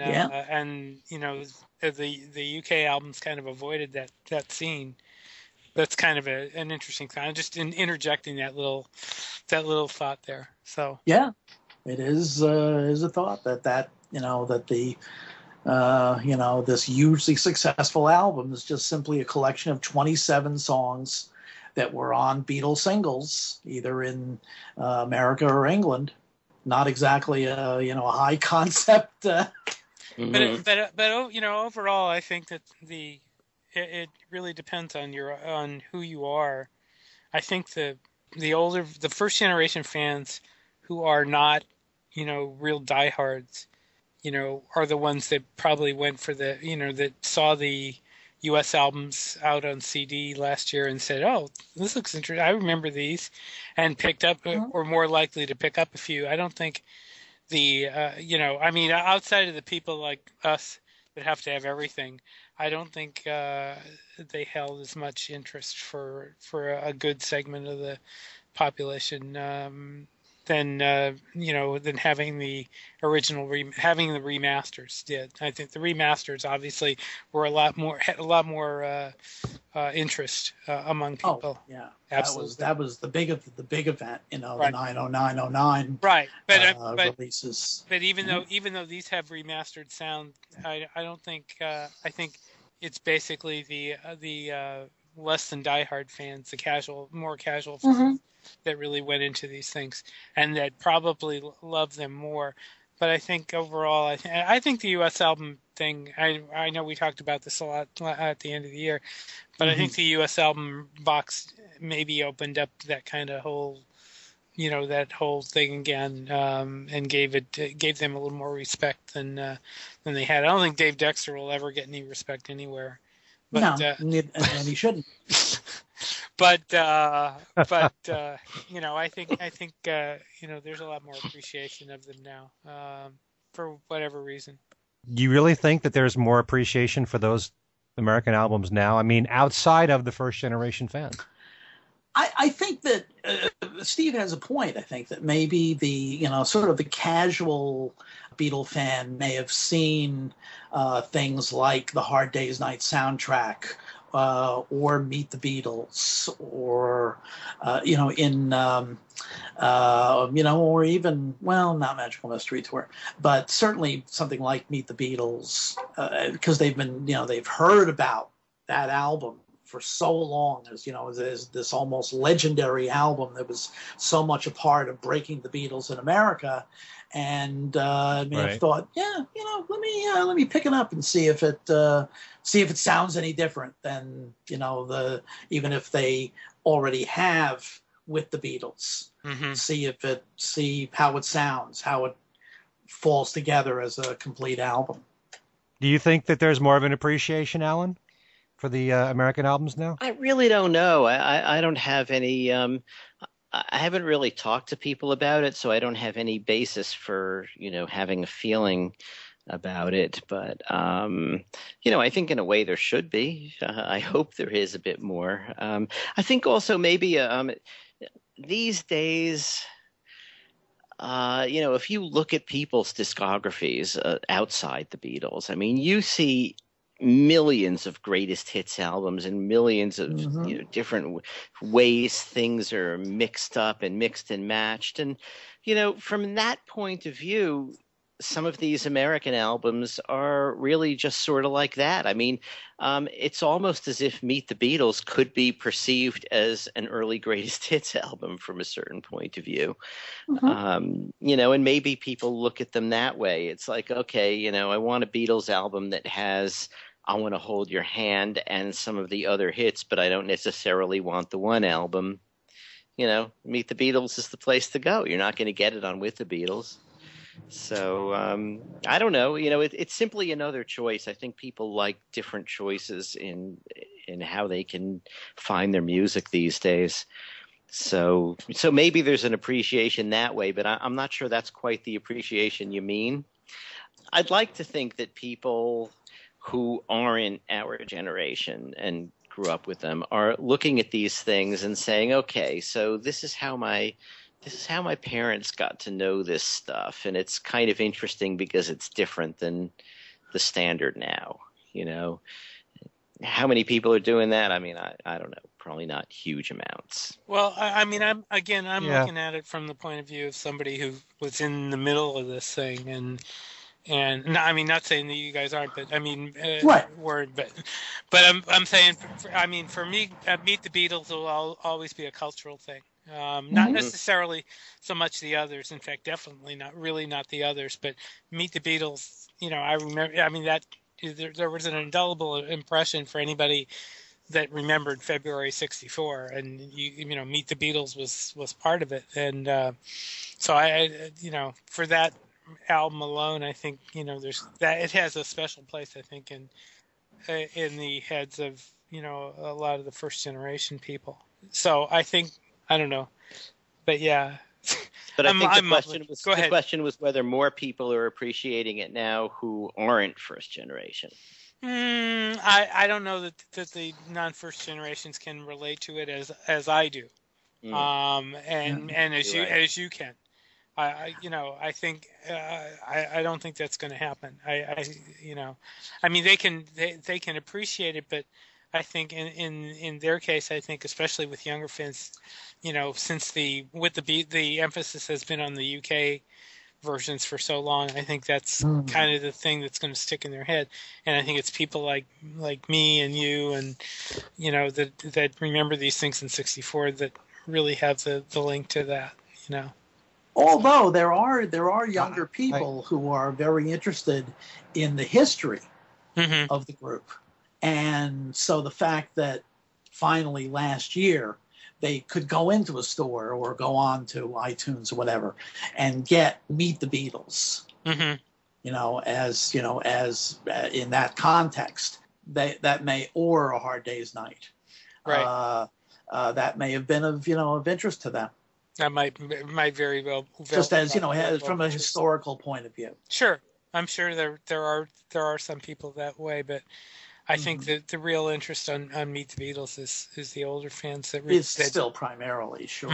the UK albums kind of avoided that scene. That's kind of an interesting thing. Just interjecting that little thought there. So yeah, it is a thought that the this hugely successful album is just simply a collection of 27 songs that were on Beatles singles, either in America or England. Not exactly a high concept. But overall, I think that it really depends on who you are. I think the first generation fans who are not real diehards, are the ones that probably went for that saw the U.S. albums out on CD last year and said, "Oh, this looks interesting. I remember these," and picked up, or more likely to pick up a few. I don't think outside of the people like us that have to have everything, I don't think they held as much interest for a good segment of the population than having the original having the remasters did. I think the remasters obviously were had a lot more interest among people. Oh, yeah, absolutely. That was the big event, right. The 90909 right. But releases. But even though these have remastered sound, I don't think I think it's basically the less than diehard fans, the more casual fans that really went into these things and that probably love them more. But I think overall, I think the U.S. album thing, I know we talked about this a lot at the end of the year, but I think the U.S. album box maybe opened up that kind of whole, that whole thing again, and gave them a little more respect than they had. I don't think Dave Dexter will ever get any respect anywhere. But, no, and he shouldn't. But I think there's a lot more appreciation of them now, for whatever reason. You really think that there's more appreciation for those American albums now? I mean, outside of the first generation fans. I think that Steve has a point. I think that maybe the sort of the casual Beatle fan may have seen things like the Hard Day's Night soundtrack, or Meet the Beatles, or or even, well, not Magical Mystery Tour, but certainly something like Meet the Beatles, because they've heard about that album for so long as, as this almost legendary album that was so much a part of breaking the Beatles in America. And I may have thought, let me pick it up and see if it sounds any different than, even if they already have with the Beatles. Mm-hmm. See how it sounds, how it falls together as a complete album. Do you think that there's more of an appreciation, Allan, for the American albums now? I really don't know. I don't have any. I haven't really talked to people about it, so I don't have any basis for having a feeling about it. But I think in a way there should be. I hope there is a bit more. I think also maybe these days. If you look at people's discographies outside the Beatles, I mean, you see millions of greatest hits albums and millions of different ways things are mixed up and mixed and matched. And, from that point of view, some of these American albums are really just sort of like that. I mean, it's almost as if Meet the Beatles could be perceived as an early greatest hits album from a certain point of view. And maybe people look at them that way. It's like, okay, I want a Beatles album that has I Want to Hold Your Hand and some of the other hits, but I don't necessarily want the one album. Meet the Beatles is the place to go. You're not going to get it on With the Beatles. So I don't know. It's simply another choice. I think people like different choices in how they can find their music these days. So maybe there's an appreciation that way, but I'm not sure that's quite the appreciation you mean. I'd like to think that people who aren't our generation and grew up with them are looking at these things and saying, okay, so this is how my parents got to know this stuff, and it's kind of interesting because it's different than the standard now. How many people are doing that? I mean, I don't know. Probably not huge amounts. Well, I'm looking at it from the point of view of somebody who was in the middle of this thing, and no, I mean, not saying that you guys aren't, but I mean, right. But I'm saying, for me, Meet the Beatles will always be a cultural thing. Not necessarily so much the others. In fact, definitely not the others. But Meet the Beatles, I remember. I mean, that there was an indelible impression for anybody that remembered February '64, and Meet the Beatles was part of it. And so I for that album alone, I think there's that it has a special place. I think in the heads of a lot of the first generation people. So I think. I don't know, but yeah. But I think the question was whether more people are appreciating it now who aren't first generation. I don't know that the non-first generations can relate to it as I do, and as you can. I think I don't think that's going to happen. I mean they can appreciate it, but I think in their case, I think especially with younger fans, since the emphasis has been on the UK versions for so long, I think that's kind of the thing that's going to stick in their head. And I think it's people like me and you and that remember these things in '64 that really have the link to that. Although there are younger people who are very interested in the history of the group. And so the fact that finally last year they could go into a store or go on to iTunes or whatever and get Meet the Beatles, as in that context, that may, or A Hard Day's Night, right? That may have been of interest to them. That might very well. Just as from a historical point of view. Sure, I'm sure there are some people that way, but. I think that the real interest on Meet the Beatles is the older fans that still primarily sure.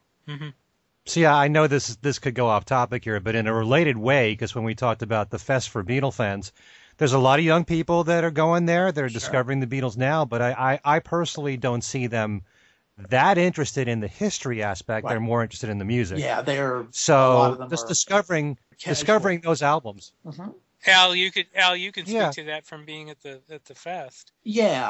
So yeah, I know this could go off topic here, but in a related way, because when we talked about the Fest for Beatle fans, there's a lot of young people that are going there. They're discovering the Beatles now, but I personally don't see them that interested in the history aspect. Right. They're more interested in the music. Yeah, so just discovering those albums. Al, you can speak Yeah. to that from being at the fest. Yeah,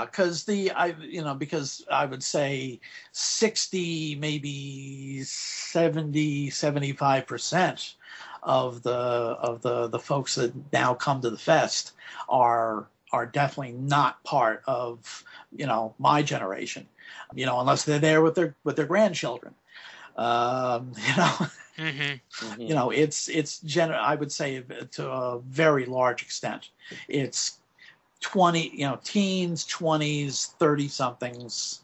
because I would say 60, maybe 70, 75% of the folks that now come to the fest are definitely not part of, my generation, unless they're there with their grandchildren. You know, Mm-hmm. I would say to a very large extent, it's 20, teens, 20s, 30 somethings,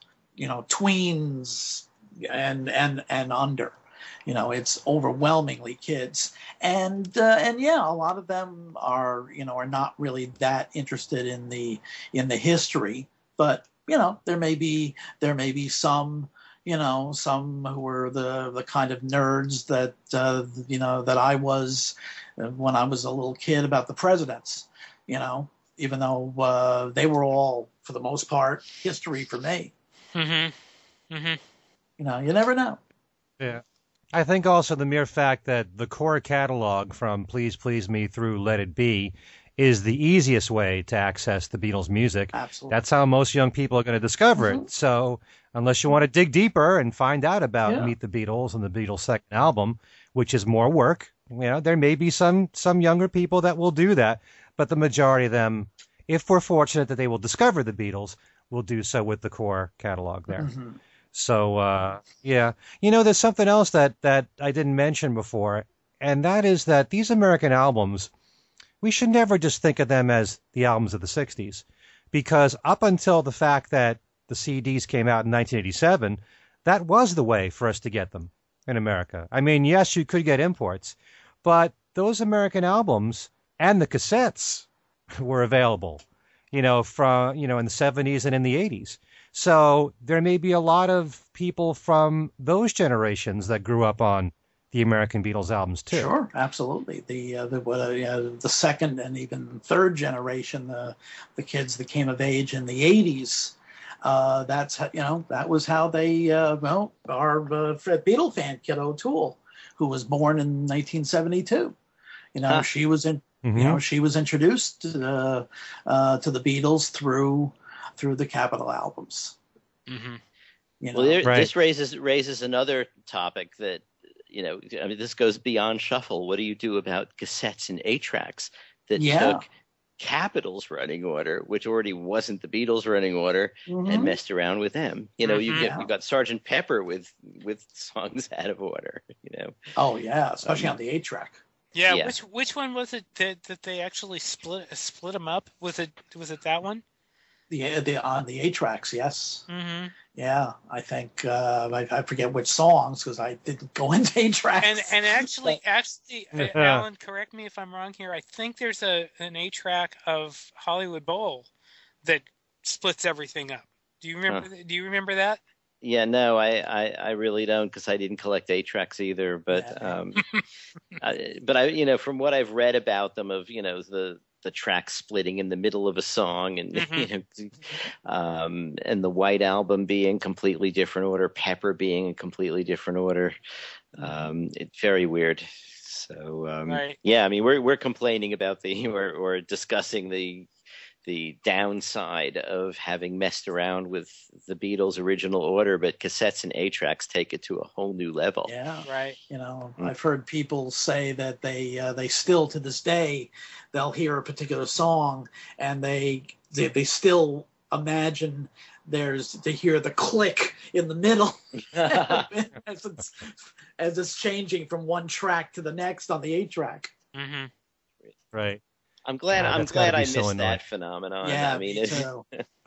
tweens and under. It's overwhelmingly kids, and yeah, a lot of them are not really that interested in the history, but there may be some, some who are the kind of nerds that that I was when I was a little kid about the presidents, even though they were all, for the most part, history for me. Mm-hmm. Mm-hmm. You never know. Yeah. I think also the mere fact that the core catalog from Please Please Me through Let It Be is the easiest way to access the Beatles music. Absolutely. That's how most young people are going to discover it. So unless you want to dig deeper and find out about Yeah. Meet the Beatles and the Beatles' second album, which is more work, there may be some younger people that will do that, but the majority of them, if we're fortunate that they will discover the Beatles, will do so with the core catalog there. Mhm. So, yeah. There's something else that I didn't mention before, and that is that these American albums, we should never just think of them as the albums of the 60s, because up until the fact that the CDs came out in 1987, that was the way for us to get them in America. I mean, yes, you could get imports, but those American albums and the cassettes were available, from, in the 70s and in the 80s. So there may be a lot of people from those generations that grew up on the American Beatles albums too. Sure, absolutely. The second and even third generation, the kids that came of age in the 80s, that was how they our Beatle fan, Kid O'Toole, who was born in 1972. She was in. Mm-hmm. She was introduced to the Beatles through the Capitol albums. Mm-hmm. Well, Right. this raises another topic that, this goes beyond shuffle. What do you do about cassettes and 8-tracks that Yeah. took Capitol's running order, which already wasn't the Beatles' running order, and messed around with them? You got Sergeant Pepper with songs out of order. Oh yeah, especially on the 8-track. Yeah, Yeah. Which one was it that they actually split them up? Was it that one? On the 8-tracks, yes. Mm-hmm. Yeah, I think I forget which songs because I didn't go into 8-tracks. And actually, Alan, correct me if I'm wrong here. I think there's an 8-track of Hollywood Bowl that splits everything up. Do you remember? Do you remember that? Yeah, no, I really don't, because I didn't collect 8-tracks either. But but I from what I've read about them, of the track splitting in the middle of a song, and and the White Album being completely different order, Pepper being a completely different order. It's very weird. So Right. yeah, I mean we're complaining about or discussing the downside of having messed around with the Beatles' original order, but cassettes and 8-tracks take it to a whole new level. Yeah, Right. I've heard people say that they still, to this day, they'll hear a particular song and they still imagine they hear the click in the middle as it's changing from one track to the next on the 8-track. Mm-hmm. Right. I'm glad I that's gotta be missed so annoying. that phenomenon. Yeah, I mean, me too.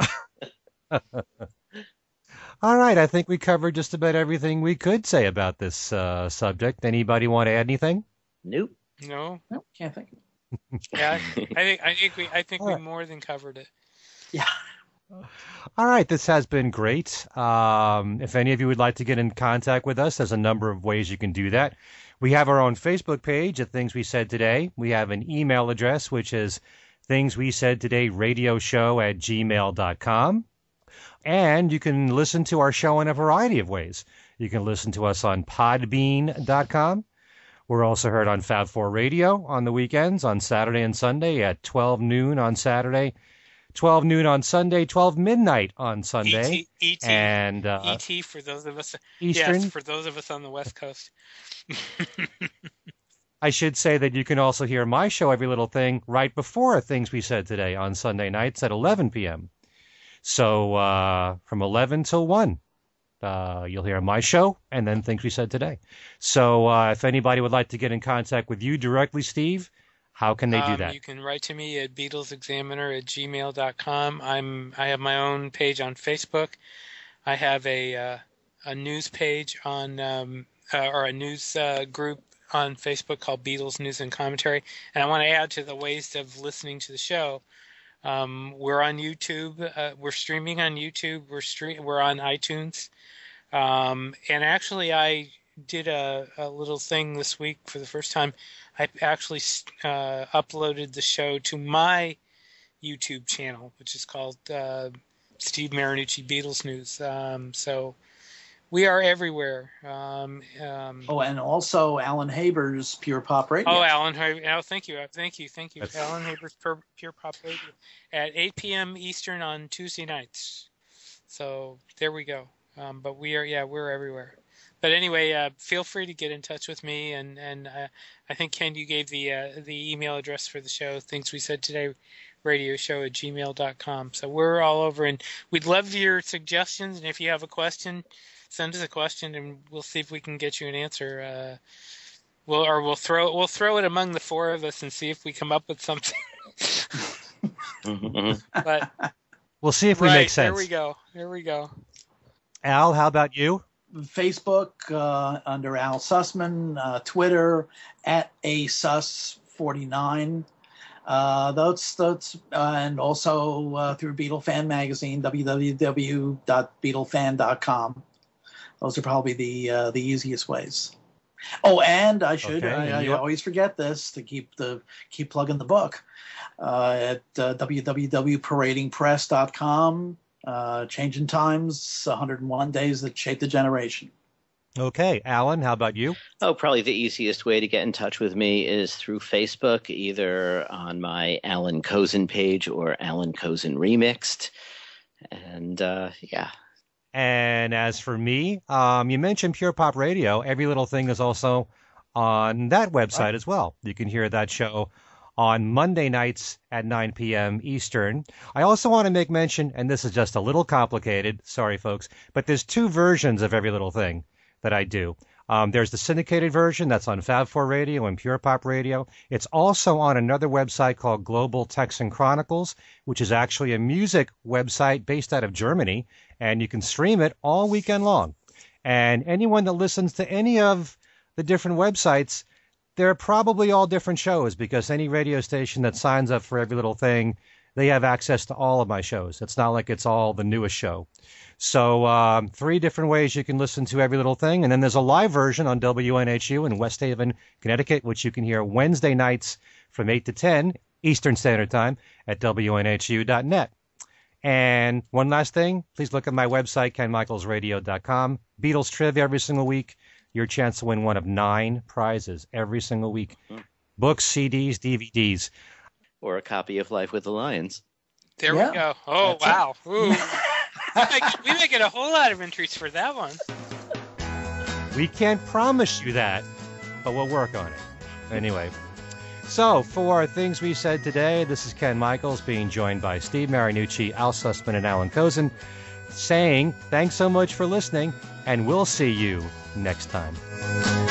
All right. I think we covered just about everything we could say about this subject. Anybody want to add anything? Nope. No. Nope, can't think. Yeah, I think All we right. more than covered it. Yeah. All right, this has been great. If any of you would like to get in contact with us, there's a number of ways you can do that. We have our own Facebook page at Things We Said Today. We have an email address, which is thingswesaidtodayradioshow@gmail.com. And you can listen to our show in a variety of ways. You can listen to us on podbean.com. We're also heard on Fab 4 Radio on the weekends, on Saturday and Sunday at 12 noon on Saturday, 12 noon on Sunday, 12 midnight on Sunday. ET, and ET for those of us. Eastern. Yes, for those of us on the West Coast. I should say that you can also hear my show, Every Little Thing, right before Things We Said Today on Sunday nights at 11 p.m. So from 11 till 1, you'll hear my show and then Things We Said Today. So if anybody would like to get in contact with you directly, Steve, how can they do that? You can write to me at BeatlesExaminer@gmail.com. I have my own page on Facebook. I have a news page on or a news group on Facebook called Beatles News and Commentary. And I want to add to the ways of listening to the show. We're on YouTube. We're streaming on YouTube. We're on iTunes. And actually, I did a little thing this week for the first time. I actually uploaded the show to my YouTube channel, which is called Steve Marinucci Beatles News. So we are everywhere. And also Alan Haber's Pure Pop Radio. Oh, Alan Haber. Oh, thank you. Alan Haber's Pure Pop Radio at 8 p.m. Eastern on Tuesday nights. So there we go. But we're everywhere. But anyway, feel free to get in touch with me, and I think, Ken, you gave the email address for the show, Things We Said Today, radioshow@gmail.com. So we're all over, and we'd love your suggestions. And if you have a question, send us a question, and we'll see if we can get you an answer. We'll throw it among the four of us and see if we come up with something. But we'll see if we make sense. There we go. Al, how about you? Facebook under Al Sussman, Twitter at asus49. That's and also through Beatle Fan Magazine, www.beatlefan.com. Those are probably the easiest ways. Oh, and I should I always forget this to keep plugging the book at www.paradingpress.com. Changing Times, 101 Days That Shaped a Generation. Okay. Alan, how about you? Oh, probably the easiest way to get in touch with me is through Facebook, either on my Allan Kozinn page or Allan Kozinn Remixed. And, yeah. And as for me, you mentioned Pure Pop Radio. Every Little Thing is also on that website as well. You can hear that show on Monday nights at 9 p.m. Eastern. I also want to make mention, and this is just a little complicated, sorry folks, but there's two versions of Every Little Thing that I do. There's the syndicated version that's on Fab 4 Radio and Pure Pop Radio. It's also on another website called Global Texan Chronicles, which is actually a music website based out of Germany, and you can stream it all weekend long. And anyone that listens to any of the different websites, they're probably all different shows, because any radio station that signs up for Every Little Thing, they have access to all of my shows. It's not like it's all the newest show. So 3 different ways you can listen to Every Little Thing. And then there's a live version on WNHU in West Haven, Connecticut, which you can hear Wednesday nights from 8 to 10 Eastern Standard Time at WNHU.net. And one last thing, please look at my website, KenMichaelsRadio.com. Beatles trivia every single week. Your chance to win one of 9 prizes every single week. Books, CDs, DVDs. Or a copy of Life with the Lions. There we go. Oh, wow. Ooh. we may get a whole lot of entries for that one. We can't promise you that, but we'll work on it. Anyway, so for Things We Said Today, this is Ken Michaels being joined by Steve Marinucci, Al Sussman, and Allan Kozinn, saying thanks so much for listening, and we'll see you next time.